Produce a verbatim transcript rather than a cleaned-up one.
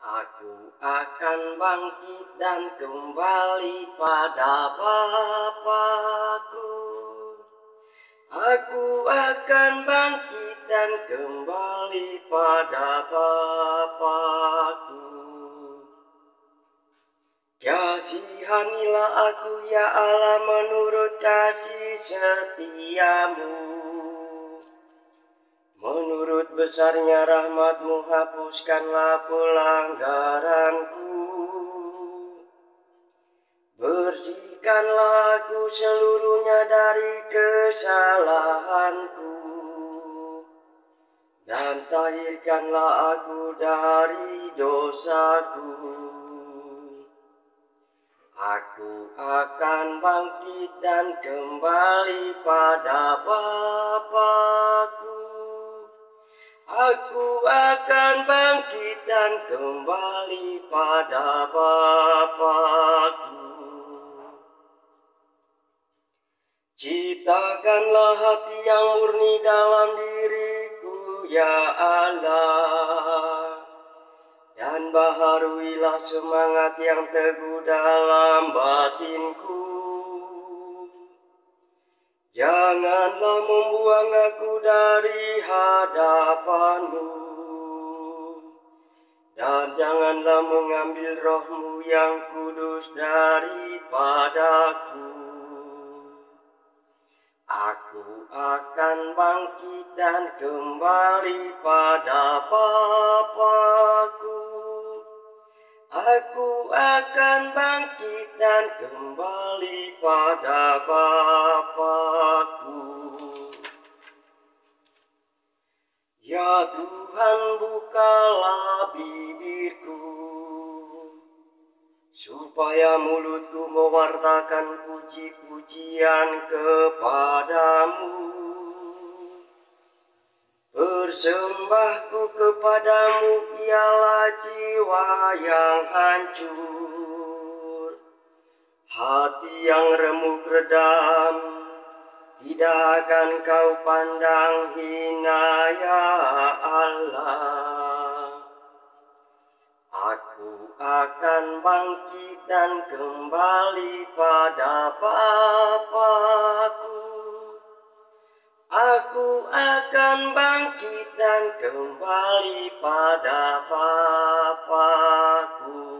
Aku akan bangkit dan kembali pada Bapakku. Aku akan bangkit dan kembali pada Bapakku. Kasihanilah aku ya Allah menurut kasih setiamu. Menurut besarnya rahmat-Mu hapuskanlah pelanggaranku. Bersihkanlah aku seluruhnya dari kesalahanku. Dan tahirkanlah aku dari dosaku. Aku akan bangkit dan kembali pada Bapakku. Aku akan bangkit dan kembali pada Bapakku. Ciptakanlah hati yang murni dalam diriku, ya Allah. Dan baharuilah semangat yang teguh dalam batinku. Janganlah membuang aku dari hadapan-Mu, dan janganlah mengambil roh-Mu yang kudus daripadaku. Aku akan bangkit dan kembali pada Bapakku. Aku akan bangkit dan kembali pada Bapakku. Ya Tuhan, bukalah bibirku, supaya mulutku mewartakan puji-pujian kepadamu. Persembahku kepadamu ialah jiwa yang hancur, hati yang remuk redam, tidak akan Kau pandang hina, ya Allah. Aku akan bangkit dan kembali pada Bapakku. Aku akan bangkit dan kembali pada Bapakku.